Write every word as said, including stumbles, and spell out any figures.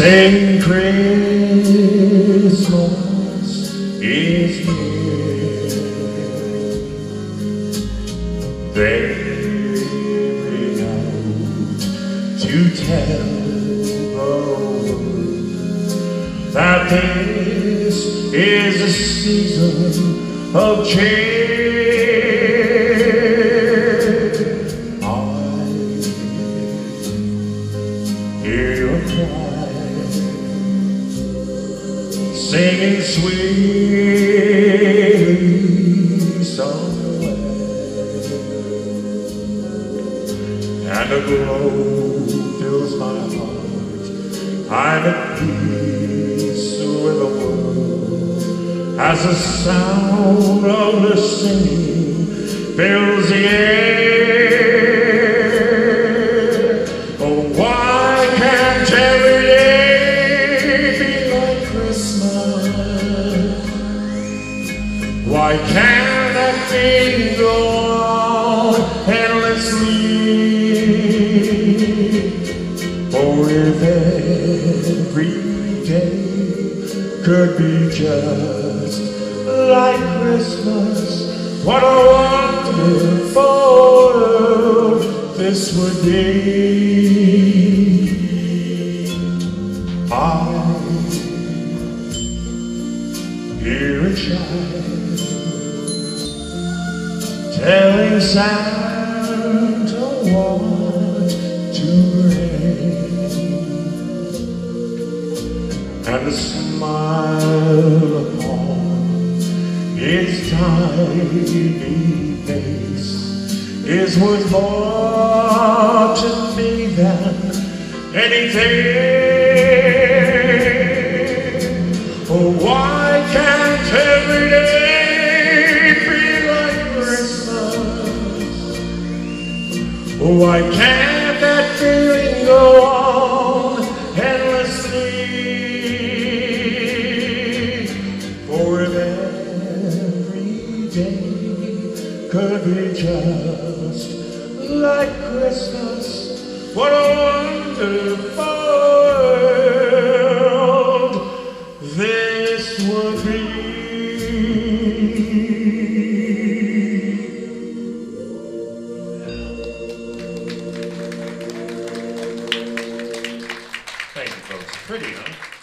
saying Christmas is near. They bring out to tell the world that this is a season of change. I hear your cry, singing sweetly somewhere, and a glow fills my heart. I'm at peace with the world as the sound of the singing fills the air. Oh, why can't every day be like Christmas? Why can't that thing go on endlessly? Oh, if every day could be just like Christmas, what a wonderful world this would be. I hear a child telling Santa what to bring, and a smile upon its tiny face is worth more to me than anything. Oh, why can't every day be like Christmas? Oh, why can't that feeling go on endlessly? For if every day could be just like Christmas, what a wonderful world this would be. Thank you, folks. Pretty, huh?